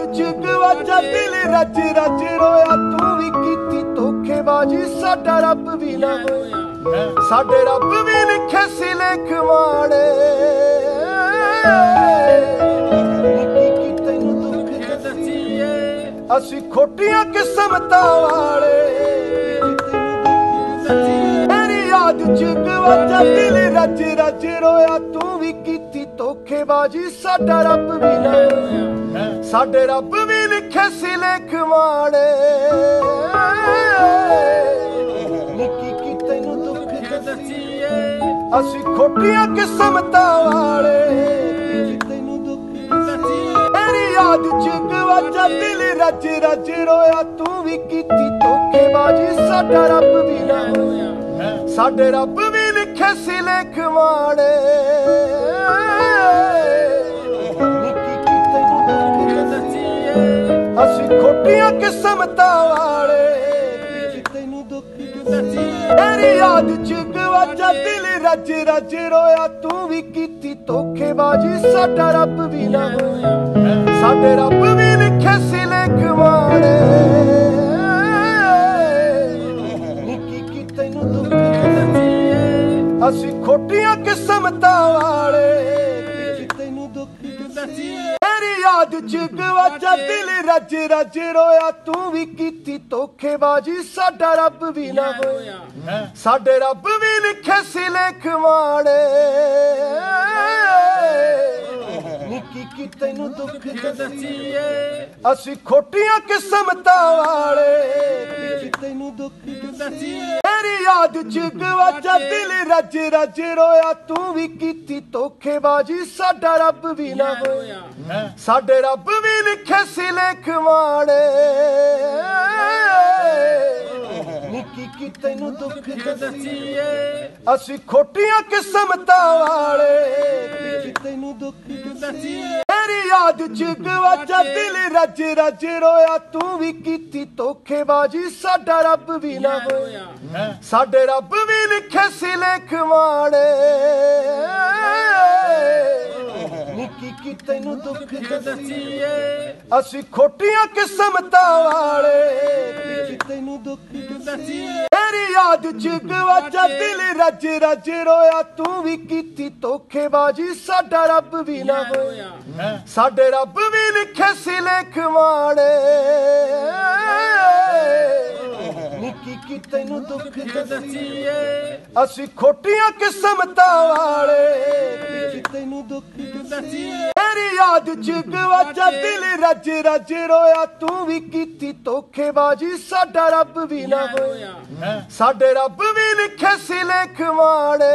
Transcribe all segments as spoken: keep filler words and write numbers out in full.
च गवाचा दिल रज रज रोया तू भी कीती धोखेबाजी साडा रब भी ना होया साडे रब भी लिखे सी लेख माड़े असी खोटियां किस्मतां वाले मेरी याद च गवाचा दिल रज रज रोया तू भी कीती धोखेबाजी साडा रब भी ना साडे रब भी लिखे सी लेख माड़े निकी की तैनू दुख दसीए असी खोटियां किस्मतां वाले तैनू दुख दसीए मेरी याद च गवाचा दिल रज रज रोया तू भी कीती धोखेबाजी साडा रब भी ना साडे रब भी लिखे सी लेख माड़े असी खोटियां किस्मतां वाले तैनू दुख मेरी याद च गवाचा दिल रज रज रोया तू भी कीती धोखेबाजी साडा रब भी ना साडे रब भी लिखे सी लेख माड़े निकी की तैनू दुख असी खोटियां किस्मतां वाले तैनू दुख मेरी याद च गवाचा दिल रज रज रोया तू भी कीती धोखेबाजी साडा रब भी ना साडे रब भी लिखे सी लेख माड़े निकी की तैनू दुख दसीए असी खोटियां किस्मतां वाले तैनू दुख दसीए मेरी याद च गवाचा दिल रज रज रोया तू भी कीती धोखेबाजी साडा रब भी ना साडे रब भी लिखे सी लेख माड़े निकी की तैनू दुख दसीए असी खोटियां किस्मतां वाले तैनू दुख दसीए मेरी याद च गवाचा दिल रज रज रोया तू भी कीती धोखेबाजी साडा रब भी ना साडे रब भी लिखे सी लेख माड़े निकी की तैनू दुख दसीए असी खोटियां किस्मतां वाले तैनू दुख दसीए मेरी याद च गवाचा दिल रज रज रोया तू भी कीती धोखेबाजी साडा रब भी ना साडे रब भी लिखे सी लेख माड़े निकी की तैनू दुख दसीए असी खोटियां किस्मतां वाले तैनू दुख दसीए मेरी याद च गवाचा दिल रज रज रोया तू भी कीती धोखेबाजी साडा रब भी ना साडे रब भी लिखे सी लेख माड़े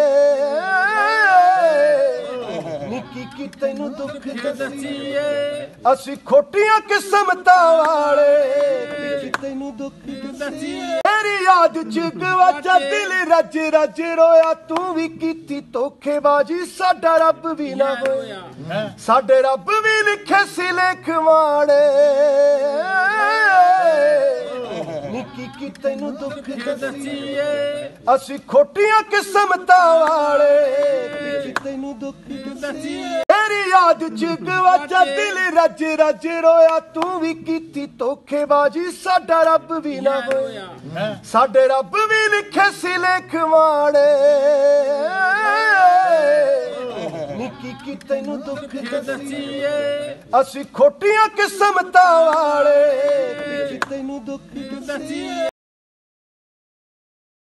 निकी की तैनू दुख दसीए असी खोटियां किस्मतां वाले तैनू दुख दसीए मेरी याद च गवाचा दिल रज रज रोया तू भी कीती धोखेबाजी साडा रब भी ना साडे रब भी लिखे सी लेख माड़े निकी की तैनू दुख दसीए असी खोटियां किस्मतां वाले तैनू दुख दसीए मेरी याद च गवाचा दिल रज रज रोया तू भी कीती धोखेबाजी साडा रब भी ना साडे रब भी लिखे सी लेख माड़े निकी की तैनू दुख दसीए असी खोटियां किस्मतां वाले तैनू दुख दसीए